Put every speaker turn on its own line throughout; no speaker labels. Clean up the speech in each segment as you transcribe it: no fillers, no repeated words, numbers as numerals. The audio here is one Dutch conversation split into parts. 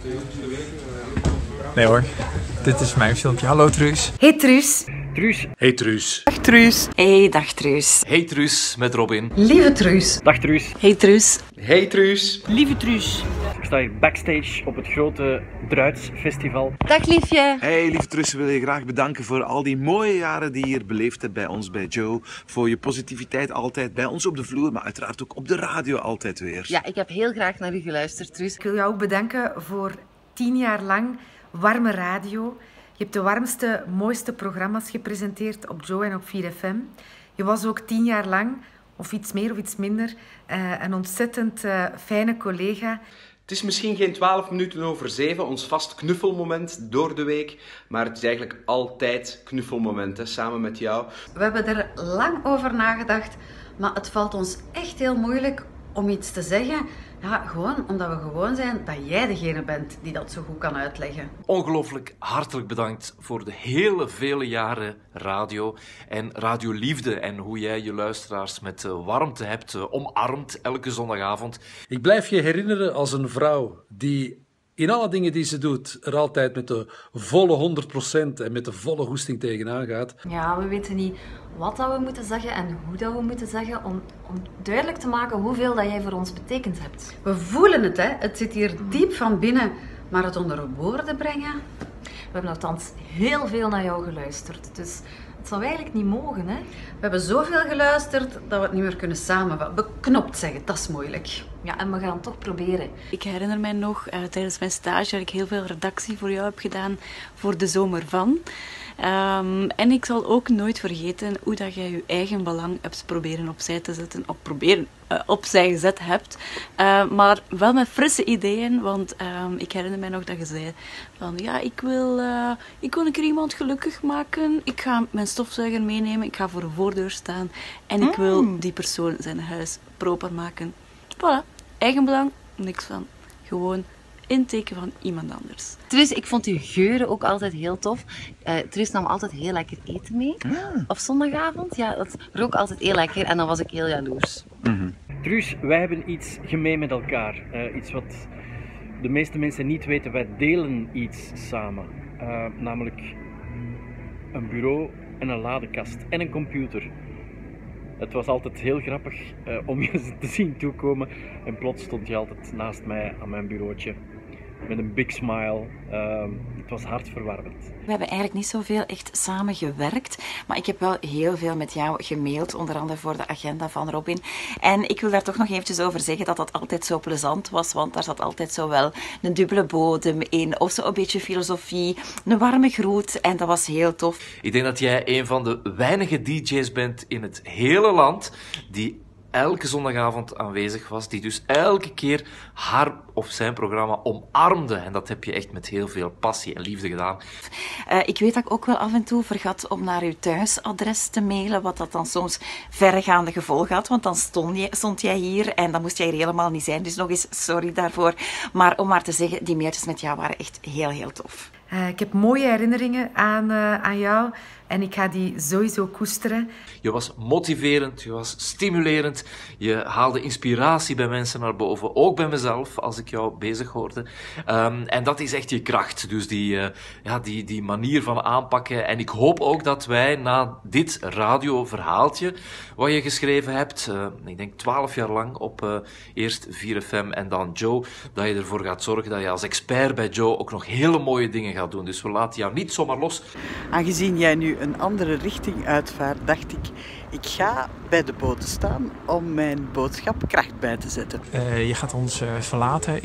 Nee hoor, dit is mijn filmpje. Hallo Truus.
Hey Truus.
Truus.
Hey Truus.
Dag Truus. Hey, dag Truus.
Hey Truus, met Robin.
Lieve Truus.
Dag Truus.
Hey Truus.
Hey Truus.
Lieve Truus.
Ik sta hier backstage op het grote Druidsfestival.
Dag liefje.
Hey lieve Truus, we willen je graag bedanken voor al die mooie jaren die je hier beleefd hebt bij ons, bij Joe. Voor je positiviteit altijd bij ons op de vloer, maar uiteraard ook op de radio altijd weer.
Ja, ik heb heel graag naar u geluisterd, Truus.
Ik wil jou ook bedanken voor 10 jaar lang warme radio. Je hebt de warmste, mooiste programma's gepresenteerd op Joe en op 4FM. Je was ook 10 jaar lang, of iets meer of iets minder, een ontzettend fijne collega.
Het is misschien geen 12 minuten over 7, ons vast knuffelmoment door de week. Maar het is eigenlijk altijd knuffelmoment, hè, samen met jou.
We hebben er lang over nagedacht, maar het valt ons echt heel moeilijk om iets te zeggen. Ja, gewoon omdat we gewoon zijn dat jij degene bent die dat zo goed kan uitleggen.
Ongelooflijk hartelijk bedankt voor de hele vele jaren radio en radioliefde en hoe jij je luisteraars met warmte hebt omarmd elke zondagavond.
Ik blijf je herinneren als een vrouw die in alle dingen die ze doet er altijd met de volle 100% en met de volle goesting tegenaan gaat.
Ja, we weten niet wat dat we moeten zeggen en hoe dat we moeten zeggen om duidelijk te maken hoeveel dat jij voor ons betekend hebt.
We voelen het, hè. Het zit hier diep van binnen, maar het onder woorden brengen...
We hebben althans heel veel naar jou geluisterd, dus het zou eigenlijk niet mogen, hè?
We hebben zoveel geluisterd dat we het niet meer kunnen samenvatten. Beknopt zeggen, dat is moeilijk.
Ja, en we gaan het toch proberen.
Ik herinner mij nog, tijdens mijn stage dat ik heel veel redactie voor jou heb gedaan voor de zomer van. En ik zal ook nooit vergeten hoe dat jij je eigen belang hebt proberen opzij te zetten, opzij gezet hebt. Maar wel met frisse ideeën, want ik herinner mij nog dat je zei van ja, ik wil een keer iemand gelukkig maken. Ik ga mijn stofzuiger meenemen, ik ga voor een voordeur staan en ik wil die persoon zijn huis proper maken. Voilà, eigen belang, niks van. Gewoon inteken van iemand anders.
Truus, ik vond uw geuren ook altijd heel tof. Truus nam altijd heel lekker eten mee. Op zondagavond, ja, dat rook altijd heel lekker en dan was ik heel jaloers.
Truus, wij hebben iets gemeen met elkaar. Iets wat de meeste mensen niet weten. Wij delen iets samen. Namelijk een bureau en een ladekast en een computer. Het was altijd heel grappig om je te zien toekomen en plots stond je altijd naast mij aan mijn bureautje met een big smile. Het was hartverwarmend.
We hebben eigenlijk niet zoveel echt samen gewerkt, maar ik heb wel heel veel met jou gemaild, onder andere voor de agenda van Robin. En ik wil daar toch nog eventjes over zeggen dat dat altijd zo plezant was, want daar zat altijd zo wel een dubbele bodem in, of zo een beetje filosofie, een warme groet en dat was heel tof.
Ik denk dat jij een van de weinige DJ's bent in het hele land die elke zondagavond aanwezig was, die dus elke keer haar of zijn programma omarmde. En dat heb je echt met heel veel passie en liefde gedaan.
Ik weet dat ik ook wel af en toe vergat om naar uw thuisadres te mailen, wat dat dan soms verregaande gevolgen had, want dan stond jij hier en dan moest jij hier helemaal niet zijn. Dus nog eens sorry daarvoor. Maar om maar te zeggen, die mailtjes met jou waren echt heel, heel tof.
Ik heb mooie herinneringen aan jou en ik ga die sowieso koesteren.
Je was motiverend, je was stimulerend, je haalde inspiratie bij mensen naar boven, ook bij mezelf, als ik jou bezig hoorde. En dat is echt je kracht, dus die manier van aanpakken. En ik hoop ook dat wij na dit radioverhaaltje, wat je geschreven hebt, ik denk 12 jaar lang op eerst 4FM en dan Joe, dat je ervoor gaat zorgen dat je als expert bij Joe ook nog hele mooie dingen gaat doen. Dus we laten jou niet zomaar los.
Aangezien jij nu een andere richting uitvaart, dacht ik ga bij de boten staan om mijn boodschap kracht bij te zetten.
Je gaat ons verlaten,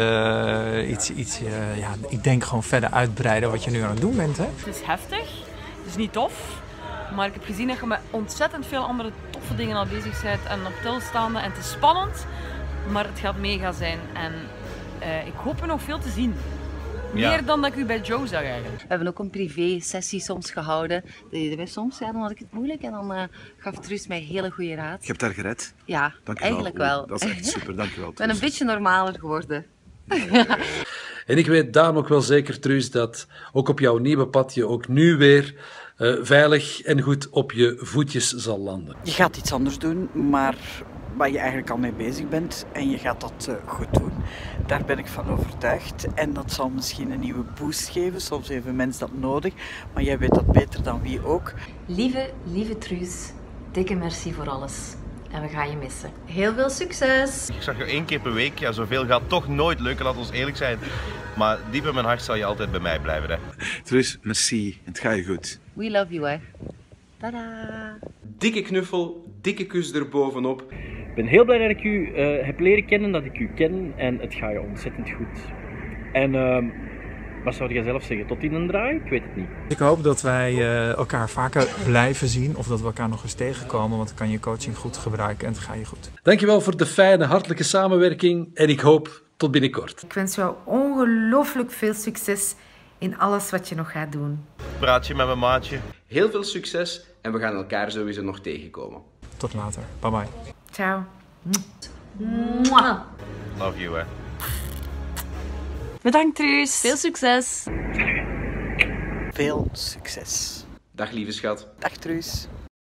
ik denk gewoon verder uitbreiden wat je nu aan het doen bent, hè?
Het is heftig, het is niet tof, maar ik heb gezien dat je met ontzettend veel andere toffe dingen al bezig bent en op stilstaande en het is spannend, maar het gaat mega zijn en ik hoop er nog veel te zien. Meer dan dat ik u bij Joe zag eigenlijk.
We hebben ook een privé-sessie soms gehouden. Dat deden wij soms, ja, dan had ik het moeilijk en dan gaf Truus mij hele goede raad.
Je hebt haar gered?
Ja, eigenlijk wel.
Dat is echt super, dankjewel.
Ik ben een beetje normaler geworden.
En ik weet daarom ook wel zeker, Truus, dat ook op jouw nieuwe pad je ook nu weer veilig en goed op je voetjes zal landen.
Je gaat iets anders doen, maar waar je eigenlijk al mee bezig bent en je gaat dat goed doen. Daar ben ik van overtuigd en dat zal misschien een nieuwe boost geven. Soms heeft een mens dat nodig, maar jij weet dat beter dan wie ook.
Lieve Truus, dikke merci voor alles. En we gaan je missen.
Heel veel succes!
Ik zag je 1 keer per week. Ja, zoveel gaat toch nooit lukken, laat ons eerlijk zijn. Maar diep in mijn hart zal je altijd bij mij blijven. Hè.
Truus, merci. Het gaat je goed.
We love you, hè. Tada!
Dikke knuffel, dikke kus erbovenop.
Ik ben heel blij dat ik u heb leren kennen, dat ik u ken en het gaat je ontzettend goed. En wat zou jij zelf zeggen? Tot in een draai? Ik weet het niet.
Ik hoop dat wij elkaar vaker blijven zien of dat we elkaar nog eens tegenkomen, want dan kan je coaching goed gebruiken en het gaat je goed.
Dankjewel voor de fijne, hartelijke samenwerking en ik hoop tot binnenkort.
Ik wens jou ongelooflijk veel succes in alles wat je nog gaat doen.
Praatje met mijn maatje.
Heel veel succes en we gaan elkaar sowieso nog tegenkomen.
Tot later. Bye bye.
Ciao.
Mwah.
Love you, hè.
Bedankt, Truus.
Veel succes.
Veel succes.
Dag lieve schat.
Dag Truus.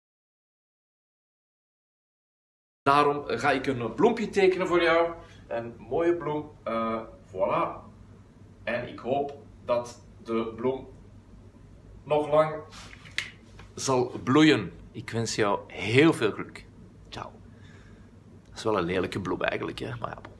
Daarom ga ik een bloempje tekenen voor jou. Een mooie bloem. Voilà. En ik hoop dat de bloem nog lang zal bloeien. Ik wens jou heel veel geluk. Ciao. Dat is wel een lelijke bloem eigenlijk, hè. Maar ja.